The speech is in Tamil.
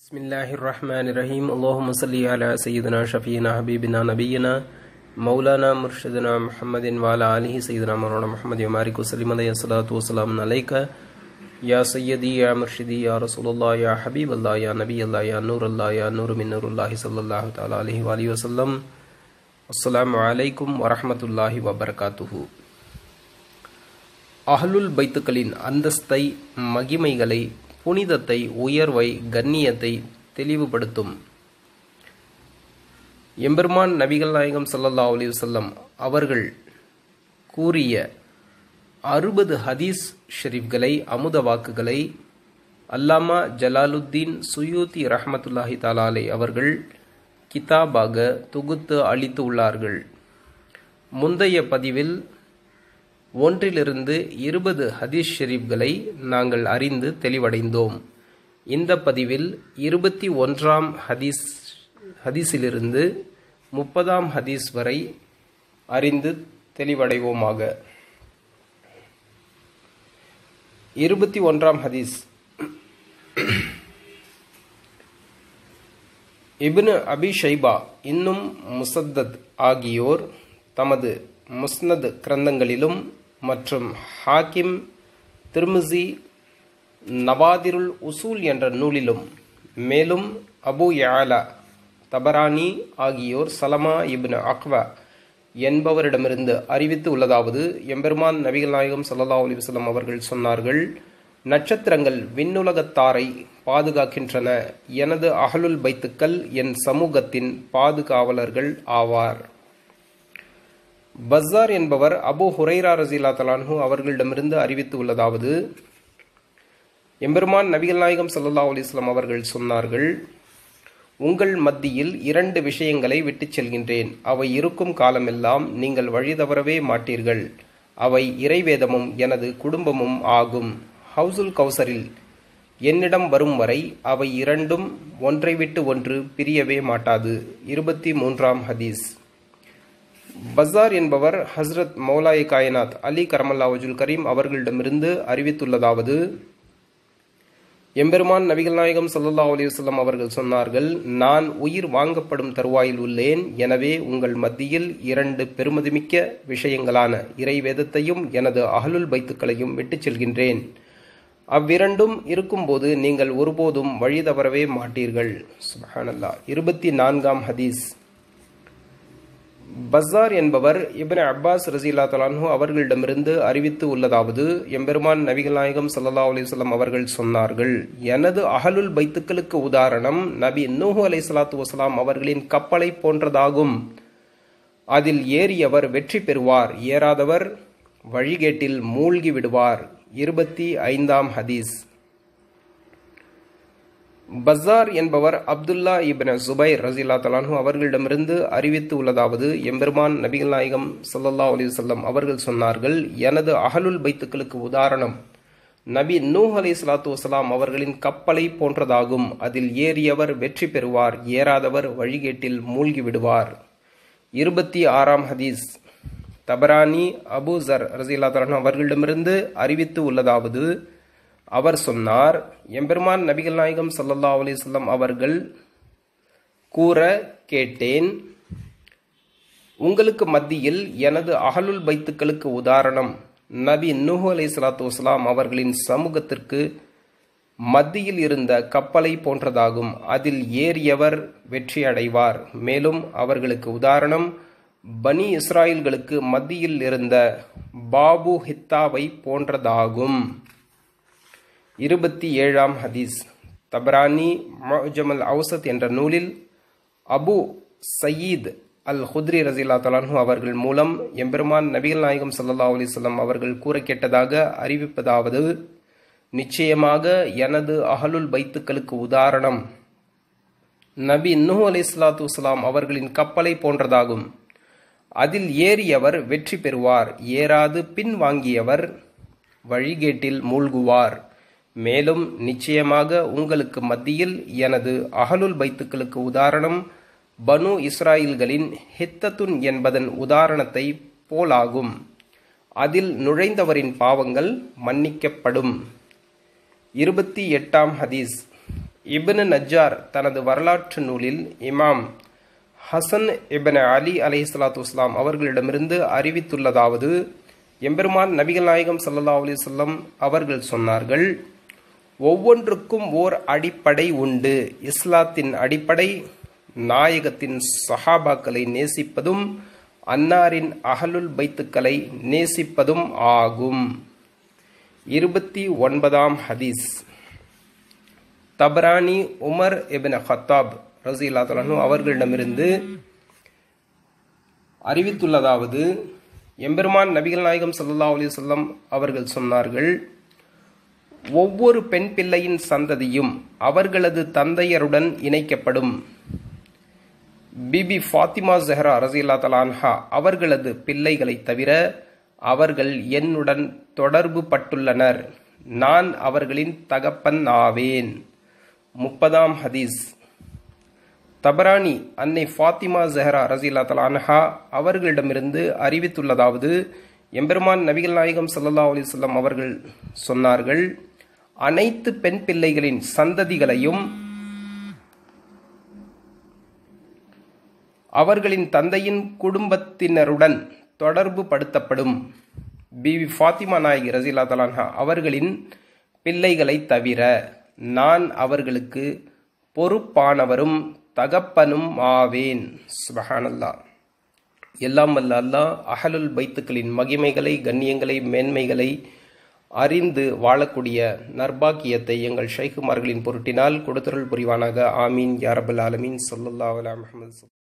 बिस्मिल्लाहिर्रहमानिर्रहीम अल्लाहुम्मा सल्ली अला सय्यिदिना शफीना हबीबिना नबीना मौलाना मुर्शिदना मुहम्मदिन व अला आलिहि सय्यिदिना मौलाना मुहम्मद व बारिक वसल्लिम अलैहि सलातु वस्सलाम अलैका या सय्यदी या मुर्शिदी या रसूलुल्लाह या हबीबल्लाह या नबील्लाह या नूरुल्लाह या नूर मिन नूरिल्लाह सल्लल्लाहु तआला अलैहि व आलिहि वसल्लम। अस्सलामु अलैकुम व रहमतुल्लाहि व बरकातुहु। அஹ்லுல் பைத்துக்களின் அந்தஸ்தை, மகிமைகளை, புனிதத்தை, உயர்வை, கண்ணியத்தை தெளிவுபடுத்தும் எம்பெருமான் நபிகள் நாயகம் ஸல்லல்லாஹு அலைஹி வஸல்லம் அவர்கள் கூறிய 60 ஹதீஸ் ஷரீஃப்களை, அமுத வாக்குகளை அல்லாமா ஜலாலுத்தீன் சுயூத்தி ரஹ்மத்துல்லாஹி தஆலா அலைஹி அவர்கள் கிதாபாக தொகுத்து அளித்து உள்ளார்கள். முந்தைய பதிவில் 1 20 ஹதீஸ் ஷரீஃப்களை நாங்கள் அறிந்து தெளிவடைந்தோம். இந்த பதிவில் 21ஆம் ஹதீஸிலிருந்து 30ஆம் ஹதீஸ் வரை அறிந்து தெளிவடைவோமாக. 21ஆம் ஹதீஸ். இப்னு அபி ஷைபா இன்னும் முசத்தத் ஆகியோர் தமது முஸ்னத் கிரந்தங்களிலும் மற்றும் ஹாக்கிம், திர்மிஸி, நவாதிருல் உசூல் என்ற நூலிலும், மேலும் அபு யஅலா, தபரானி ஆகியோர் சலமா இப்னு அக்வா என்பவரிடமிருந்து அறிவித்து உள்ளதாவது, எம்பெருமான் நபிகள் நாயகம் ஸல்லல்லாஹு அலைஹி வஸல்லம் அவர்கள் சொன்னார்கள், நட்சத்திரங்கள் விண்ணுலகத்தாரை பாதுகாக்கின்றன. எனது அஹ்லுல் பைத்துக்கள் என் சமூகத்தின் பாதுகாவலர்கள் ஆவார். பஸார் என்பவர் அபு ஹுரைரா ரஸியல்லாஹு தஆலா அவர்களிடமிருந்து அறிவித்து உள்ளதாவது, எம்பெருமான் நபிகள் நாயகம் ஸல்லல்லாஹு அலைஹி வஸல்லம் அவர்கள் சொன்னார்கள், உங்கள் மத்தியில் 2 விஷயங்களை விட்டுச் செல்கின்றேன். அவை இருக்கும் காலமெல்லாம் நீங்கள் வழி தவறவே மாட்டீர்கள். அவை இறைவேதமும் எனது குடும்பமும் ஆகும். ஹவுசுல் கௌசரில் என்னிடம் வரும் வரை அவை இரண்டும் ஒன்றை விட்டு ஒன்று பிரியவே மாட்டாது. 23ஆம் ஹதீஸ். பஸார் என்பவர் ஹஸ்ரத் மௌலாய் காயனாத் அலி கரமல்லா வஜுல் கரீம் அவர்களிடமிருந்து அறிவித்துள்ளதாவது, எம்பெருமான் நபிகள் நாயகம் ஸல்லல்லாஹு அலைஹி வஸல்லம் அவர்கள் சொன்னார்கள், நான் உயிர் வாங்கப்படும் தருவாயில் உள்ளேன். எனவே உங்கள் மத்தியில் 2 பெருமதிமிக்க விஷயங்களான இறைவேதத்தையும் எனது அஹ்லுல் பைத்துக்களையும் விட்டுச் செல்கின்றேன். அவ்விரண்டும் இருக்கும்போது நீங்கள் ஒருபோதும் வழி தவறவே மாட்டீர்கள். சுப்ஹானல்லாஹ். 24ஆம் ஹதீஸ். பஸார் என்பவர் இப்னு அப்பாஸ் ரஸியல்லாஹு தஆலா அன்ஹு அவர்களிடமிருந்து அறிவித்து உள்ளதாவது, எம்பெருமான் நபிகள் நாயகம் ஸல்லல்லாஹு அலைஹி வஸல்லம் அவர்கள் சொன்னார்கள், எனது அஹ்லுல் பைத்துக்களுக்கு உதாரணம் நபி நூஹ் அலைஹிஸ்ஸலாத்து வஸலாம் அவர்களின் கப்பலை போன்றதாகும். அதில் ஏறியவர் வெற்றி பெறுவார், ஏறாதவர் வழிகேட்டில் மூழ்கி விடுவார். 25ஆம் ஹதீஸ். பஸார் என்பவர் அப்துல்லா இப்னு சுபைர் ரஸியல்லாஹு தஆலா அன்ஹு அவர்களிடமிருந்து அறிவித்து உள்ளதாவது, எம்பெருமான் நபிகள் நாயகம் ஸல்லல்லாஹு அலைஹி வஸல்லம் அவர்கள் சொன்னார்கள், எனது அஹ்லுல் பைத்துக்களுக்கு உதாரணம் நபி நூஹ் அலைஹிஸ்ஸலாத்து வஸலாம் அவர்களின் கப்பலை போன்றதாகும். அதில் ஏறியவர் வெற்றி பெறுவார், ஏறாதவர் வழிகேட்டில் மூழ்கி விடுவார். 26ஆம் ஹதீஸ். தபரானி அபு ஸர் ரஸியல்லாஹு தஆலா அவர்களிடமிருந்து அறிவித்து உள்ளதாவது, அவர் சொன்னார், எம்பெருமான் நபிகள் நாயகம் ஸல்லல்லாஹு அலைஹி வஸல்லம் அவர்கள் கூற கேட்டேன், உங்களுக்கு மத்தியில் எனது அஹ்லுல் பைத்துக்களுக்கு உதாரணம் நபி நூஹ் அலைஹிஸ்ஸலாத்து வஸலாம் அவர்களின் சமூகத்திற்கு மத்தியில் இருந்த கப்பலை போன்றதாகும். அதில் ஏறியவர் வெற்றி அடைவார். மேலும் அவர்களுக்கு உதாரணம் பனி இஸ்ராயல்களுக்கு மத்தியில் இருந்த பாபு ஹித்தாவை போன்றதாகும். 27ஆம் ஹதீஸ். தபரானி முஅஜம் அல் அவ்ஸத் என்ற நூலில் அபு சயீத் அல் ஹுத்ரி ரஸியல்லாஹு தஆலா அன்ஹு அவர்கள் மூலம் எம்பெருமான் நபிகள் நாயகம் ஸல்லல்லாஹு அலைஹி வஸல்லம் அவர்கள் கூற கேட்டதாக அறிவிப்பதாவது, நிச்சயமாக எனது அஹ்லுல் பைத்துக்களுக்கு உதாரணம் நபி நூஹ் அலைஹிஸ்ஸலாத்து வஸலாம் அவர்களின் கப்பலை போன்றதாகும். அதில் ஏறியவர் வெற்றி பெறுவார், ஏறாது பின் வாங்கியவர் வழிகேட்டில் மூழ்குவார். மேலும் நிச்சயமாக உங்களுக்கு மத்தியில் எனது அஹ்லுல் பைத்துக்களுக்கு உதாரணம் பனு இஸ்ராயில்களின் ஹித்தத்துன் என்பதன் உதாரணத்தை போலாகும். அதில் நுழைந்தவரின் பாவங்கள் மன்னிக்கப்படும். 28ஆம் ஹதீஸ். இப்னு நஜ்ஜார் தனது வரலாற்று நூலில் இமாம் ஹசன் இப்னு அலி அலைஹிஸ்ஸலாத்து வஸ்ஸலாம் அவர்களிடமிருந்து அறிவித்துள்ளதாவது, எம்பெருமான் நபிகள் நாயகம் ஸல்லல்லாஹு அலைஹி வஸல்லம் அவர்கள் சொன்னார்கள், ஒவ்வொன்றுக்கும் ஓர் அடிப்படை உண்டு. இஸ்லாத்தின் அடிப்படை நாயகத்தின் சஹாபாக்களை நேசிப்பதும் அன்னாரின் அஹ்லுல் பைத்துக்களை நேசிப்பதும் ஆகும். 29ஆம் ஹதீஸ். தபரானி உமர் இப்னு கத்தாப் ரஸியல்லாஹு அன்ஹு அவர்களிடமிருந்து அறிவித்துள்ளதாவது, எம்பெருமான் நபிகள் நாயகம் ஸல்லல்லாஹு அலைஹி வஸல்லம் அவர்கள் சொன்னார்கள், ஒவ்வொரு பெண் பிள்ளையின் சந்ததியும் அவர்களது தந்தையருடன் இணைக்கப்படும். பிபி ஃபாத்திமா ஸஹ்ரா ரஸியல்லாஹு அன்ஹா அவர்களது பிள்ளைகளை தவிர அவர்கள் என்னுடன் தொடர்பு பட்டுள்ளனர். நான் அவர்களின் தகப்பன் ஆவேன். 30ஆம் ஹதீஸ். தபரானி அன்னை ஃபாத்திமா ஸஹ்ரா ரஸியல்லாஹு அன்ஹா அவர்களிடமிருந்து அறிவித்துள்ளதாவது, எம்பெருமான் நபிகள் நாயகம் ஸல்லல்லாஹு அலைஹி வஸல்லம் அவர்கள் சொன்னார்கள், அனைத்து பெண் பிள்ளைகளின் சந்ததிகளையும் அவர்களின் தந்தையின் குடும்பத்தினருடன் தொடர்பு படுத்தப்படும். பிபி ஃபாத்திமா நாயகி ரஸியல்லாஹு அன்ஹா அவர்களின் பிள்ளைகளை தவிர நான் அவர்களுக்கு பொறுப்பானவரும் தகப்பனும் ஆவேன். சுப்ஹானல்லாஹ். எல்லாம் வல்ல அல்லாஹ் அஹ்லுல் பைத்துக்களின் மகிமைகளை, கண்ணியங்களை, மேன்மைகளை அறிந்து வாழக்கூடிய நற்பாக்கியத்தை எங்கள் ஷைகுமார்களின் பொருட்டினால் கொடுத்தருள் புரிவானாக. ஆமீன் யா ரப்பல் ஆலமீன். ஸல்லல்லாஹு அலா முஹம்மது.